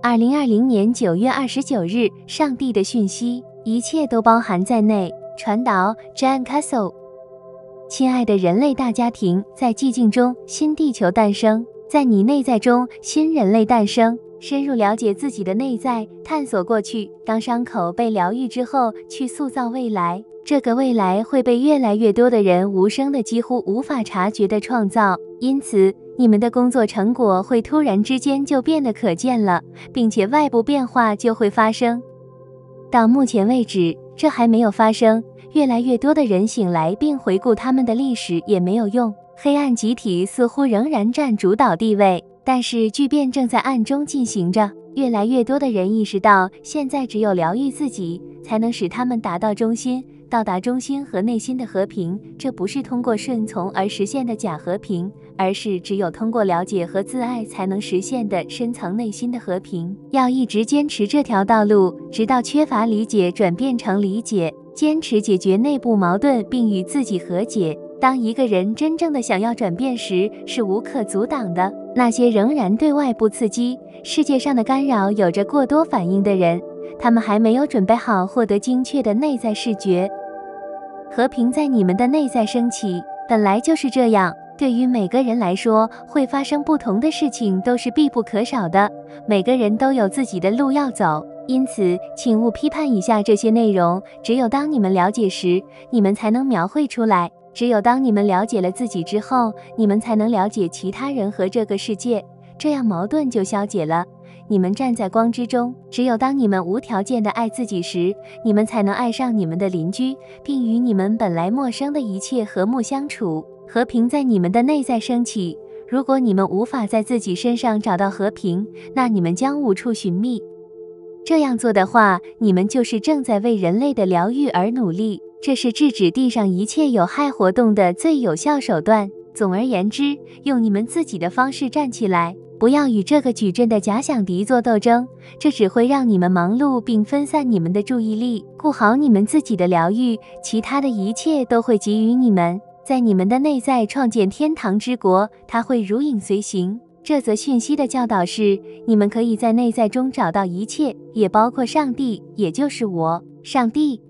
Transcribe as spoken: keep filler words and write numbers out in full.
二零二零年九月二十九日，上帝的讯息，一切都包含在内。传导 Jan Castle。亲爱的人类大家庭，在寂静中，新地球诞生；在你内在中，新人类诞生。深入了解自己的内在，探索过去。当伤口被疗愈之后，去塑造未来。这个未来会被越来越多的人无声的、几乎无法察觉的创造。因此，你们的工作成果会突然之间就变得可见了，并且外部变化就会发生。到目前为止，这还没有发生。越来越多的人醒来并回顾他们的历史也没有用。黑暗集体似乎仍然占主导地位，但是巨变正在暗中进行着。越来越多的人意识到，现在只有疗愈自己，才能使他们达到中心，到达中心和内心的和平。这不是通过顺从而实现的假和平，而是只有通过了解和自爱才能实现的深层内心的和平。要一直坚持这条道路，直到缺乏理解转变成理解，坚持解决内部矛盾并与自己和解。当一个人真正的想要转变时，是无可阻挡的。那些仍然对外部刺激、世界上的干扰有着过多反应的人，他们还没有准备好获得精确的内在视觉。和平在你们的内在升起，本来就是这样。对于每个人来说，会发生不同的事情都是必不可少的。每个人都有自己的路要走，因此，请勿批判以下这些内容。只有当你们了解时，你们才能描绘出来。只有当你们了解了自己之后，你们才能了解其他人和这个世界，这样矛盾就消解了。你们站在光之中，只有当你们无条件的爱自己时，你们才能爱上你们的邻居，并与你们本来陌生的一切和睦相处。和平在你们的内在升起。如果你们无法在自己身上找到和平，那你们将无处寻觅。这样做的话，你们就是正在为人类的疗愈而努力。这是制止地上一切有害活动的最有效手段。总而言之，用你们自己的方式站起来，不要与这个矩阵的假想敌做斗争，这只会让你们忙碌并分散你们的注意力。顾好你们自己的疗愈，其他的一切都会给予你们。在你们的内在创建天堂之国，它会如影随形。这则讯息的教导是，你们可以在内在中找到一切，也包括上帝，也就是我。上帝